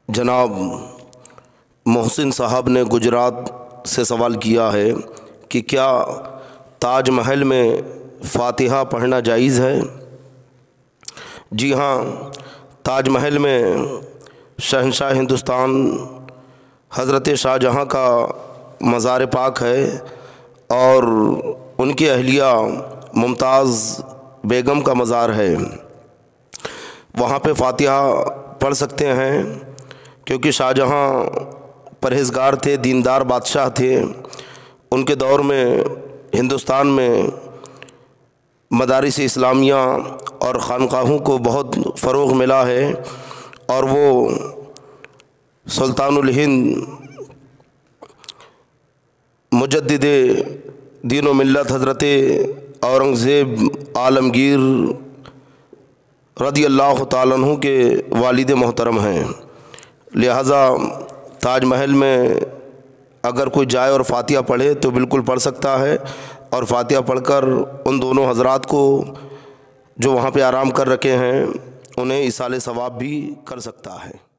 جناب محسن صاحب نے گجرات سے سوال کیا ہے کہ کیا تاج محل میں فاتحہ پڑھنا جائز ہے؟ جی ہاں، تاج محل میں شہنشاہ ہندوستان حضرت شاہ جہاں کا مزار پاک ہے اور ان کی اہلیہ ممتاز بیگم کا مزار ہے۔ وہاں پہ فاتحہ پڑھ سکتے ہیں کیونکہ شاہ جہاں پرہیزگار تھے، دیندار بادشاہ تھے۔ ان کے دور میں ہندوستان میں مدارس اسلامیہ اور خانقاہوں کو بہت فروغ ملا ہے، اور وہ سلطان الہند مجدد دین و ملت حضرت اورنگزیب عالمگیر رضی اللہ تعالیٰ عنہ کے والد محترم ہیں۔ لہٰذا تاج محل میں اگر کوئی جائے اور فاتحہ پڑھے تو بالکل پڑھ سکتا ہے، اور فاتحہ پڑھ کر ان دونوں حضرات کو جو وہاں پہ آرام کر رکھے ہیں انہیں ایصال ثواب بھی کر سکتا ہے۔